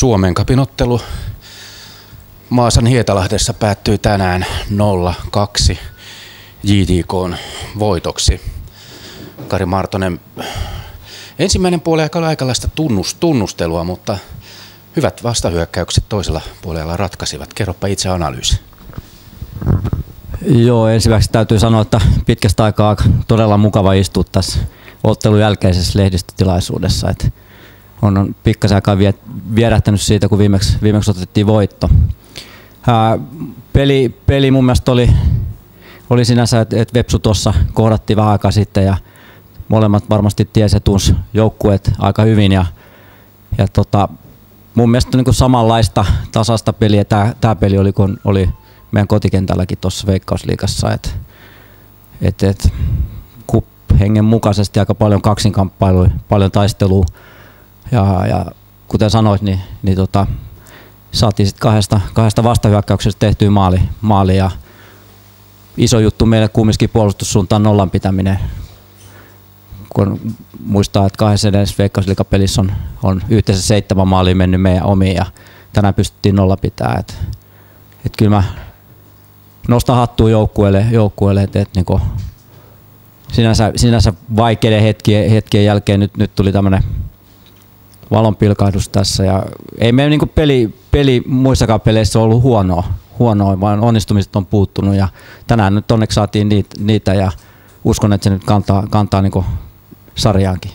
Suomen Cupin ottelu Maasan Hietalahdessa päättyi tänään 0-2 JTK:n voitoksi. Kari Martonen, ensimmäinen puoliaika oli aikalaista tunnustelua, mutta hyvät vastahyökkäykset toisella puolella ratkaisivat. Kerropa itse analyysi. Joo, ensimmäiseksi täytyy sanoa, että pitkästä aikaa todella mukava istua tässä ottelun jälkeisessä lehdistötilaisuudessa. Että on pikkasen aikaa vierähtänyt siitä, kun viimeksi otettiin voitto. Peli mun mielestä oli sinänsä, että Vepsu tuossa kohdattiin vähän aikaa sitten ja molemmat varmasti tiesi ja tunsi joukkueet aika hyvin. Ja mun mielestä niin samanlaista tasaista peliä tämä peli oli, kun oli meidän kotikentälläkin tuossa Veikkausliigassa. Et hengen mukaisesti aika paljon kaksinkamppailuja, paljon taistelua ja kuten sanoit, niin saatiin sitten kahdesta vastahyökkäyksestä tehtyä maali ja iso juttu meille kumminkin puolustussuuntaan nollan pitäminen. Kun muistaa, että kahdessa edellisessä Veikkausliigapelissä on yhteensä 7 maalia mennyt meidän omiin ja tänään pystyttiin nolla pitää. Et kyllä mä nostan hattua joukkueelle että niinku sinänsä vaikeiden hetkien jälkeen nyt tuli tämmönen valonpilkahdus tässä ja ei meidän niinku peli muissakaan peleissä ollut huonoa, vaan onnistumiset on puuttunut ja tänään nyt onneksi saatiin niitä ja uskon, että se nyt kantaa niinku sarjaankin.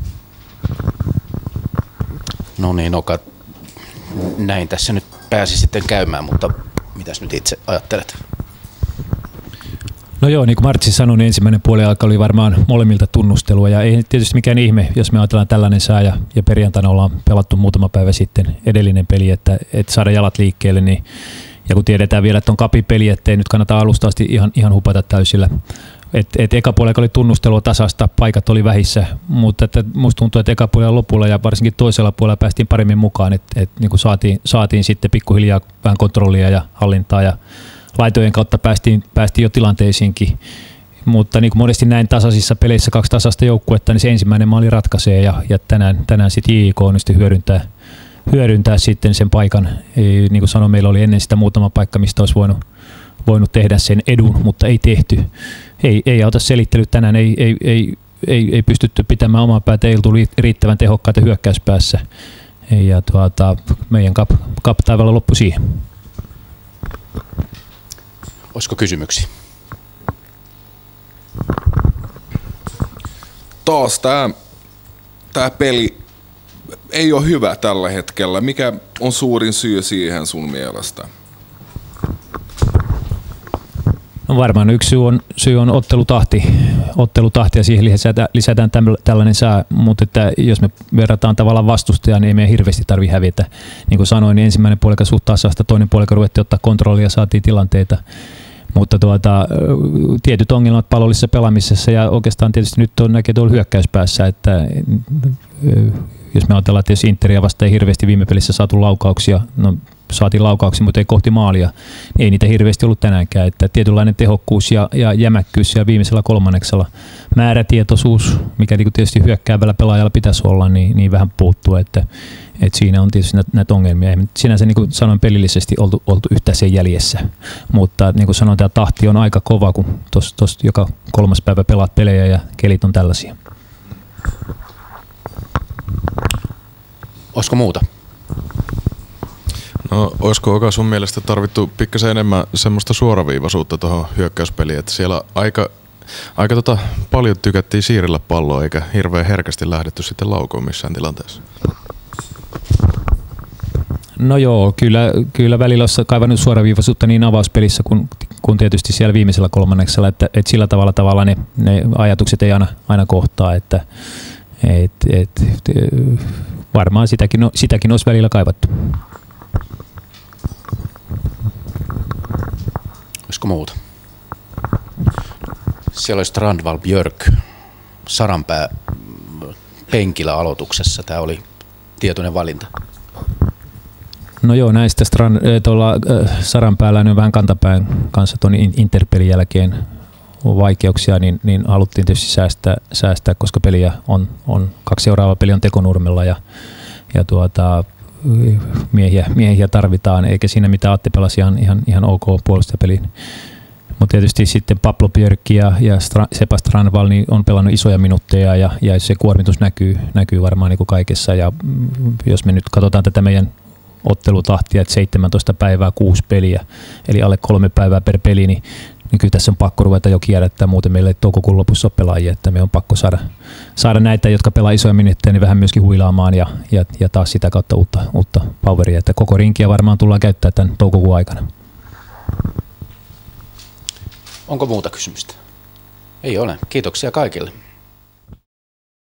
No niin, Oka, näin tässä nyt pääsi sitten käymään, mutta mitäs nyt itse ajattelet? No joo, niin kuin Martsi sanoi, niin ensimmäinen puoliaika oli varmaan molemmilta tunnustelua ja ei tietysti mikään ihme, jos me ajatellaan tällainen sää ja perjantaina ollaan pelattu muutama päivä sitten edellinen peli, että saada jalat liikkeelle, niin, ja kun tiedetään vielä, että on kapipeli, ettei nyt kannata alusta asti ihan hupata täysillä. Eka puolella oli tunnustelua tasasta, paikat oli vähissä, mutta musta tuntuu, että eka puolella lopulla ja varsinkin toisella puolella päästiin paremmin mukaan, että niin kuin saatiin sitten pikkuhiljaa vähän kontrollia ja hallintaa ja laitojen kautta päästiin jo tilanteisiinkin, mutta niin kuin monesti näin tasaisissa peleissä 2 tasaista joukkuetta, niin se ensimmäinen maali ratkaisee ja tänään sitten JIK onnistui hyödyntää sitten sen paikan. Niin kuin sanoin, meillä oli ennen sitä muutama paikka, mistä olisi voinut tehdä sen edun, mutta ei tehty. Ei auta selittely tänään, ei pystytty pitämään omaa päätä, ei oltu riittävän tehokkaita hyökkäyspäässä. Ja meidän cup-taivaalla loppui siihen. Olisiko kysymyksiä? Taas tämä peli ei ole hyvä tällä hetkellä. Mikä on suurin syy siihen sun mielestä? No varmaan yksi syy on ottelutahti ja siihen lisätään tällainen sää, mutta että jos me verrataan tavallaan vastustajaa, niin ei meidän hirveästi tarvitse hävitä. Niin kuin sanoin, niin ensimmäinen puolika suht tasasta, toinen puolika ruvettiin ottaa kontrollia ja saatiin tilanteita. Mutta tietyt ongelmat palollisessa pelaamisessa ja oikeastaan tietysti nyt on näkee tuolla hyökkäyspäässä, että jos me ajatellaan, että jos Interia vasta ei hirveästi viime pelissä saatu laukauksia, no saatiin laukauksia, mutta ei kohti maalia, niin ei niitä hirveästi ollut tänäänkään. Että tietynlainen tehokkuus ja jämäkkyys ja viimeisellä kolmanneksella määrätietoisuus, mikä tietysti hyökkäävällä pelaajalla pitäisi olla, niin vähän puuttuu. Että siinä on tietysti näitä ongelmia. Ei sinänsä niin kuin sanoin pelillisesti oltu yhtään sen jäljessä, mutta niin kuin sanoin, tämä tahti on aika kova, kun tuossa joka 3. päivä pelaat pelejä ja kelit on tällaisia. Olisiko muuta? No, olisiko Oka sun mielestä tarvittu pikkasen enemmän semmoista suoraviivaisuutta tuohon hyökkäyspeliin, että siellä aika paljon tykättiin siirrellä palloa eikä hirveän herkästi lähdetty sitten laukoon missään tilanteessa? No joo, kyllä välillä olisi kaivannut suoraviivaisuutta niin avauspelissä kuin tietysti siellä viimeisellä kolmanneksella, että sillä tavalla ne ajatukset ei aina kohtaa, että varmaan sitäkin olisi välillä kaivattu. Olisiko muuta? Siellä oli Strandvall Björk, Saranpää penkillä aloituksessa. Tämä oli tietoinen valinta. No joo, näistä Saranpäällä on vähän kantapään kanssa tuon Interpelin jälkeen vaikeuksia, niin haluttiin tietysti säästää, koska peliä on 2 seuraavaa peliä on Tekonurmella ja miehiä tarvitaan, eikä siinä mitään. Atte pelasi ihan ok puolustajapeliin. Mutta tietysti sitten Pablo Björk ja Sepa Strandvall niin on pelannut isoja minuutteja ja se kuormitus näkyy varmaan niin kuin kaikessa. Ja jos me nyt katsotaan tätä meidän ottelutahtia, että 17 päivää 6 peliä, eli alle 3 päivää per peli, niin kyllä tässä on pakko ruveta jo kierrättää, muuten meillä ei toukokuun lopussa ole pelaajia, että me on pakko saada näitä, jotka pelaa isoja minuutteja, niin vähän myöskin huilaamaan ja taas sitä kautta uutta poweria, että koko rinkiä varmaan tullaan käyttää tämän toukokuun aikana. Onko muuta kysymystä? Ei ole. Kiitoksia kaikille.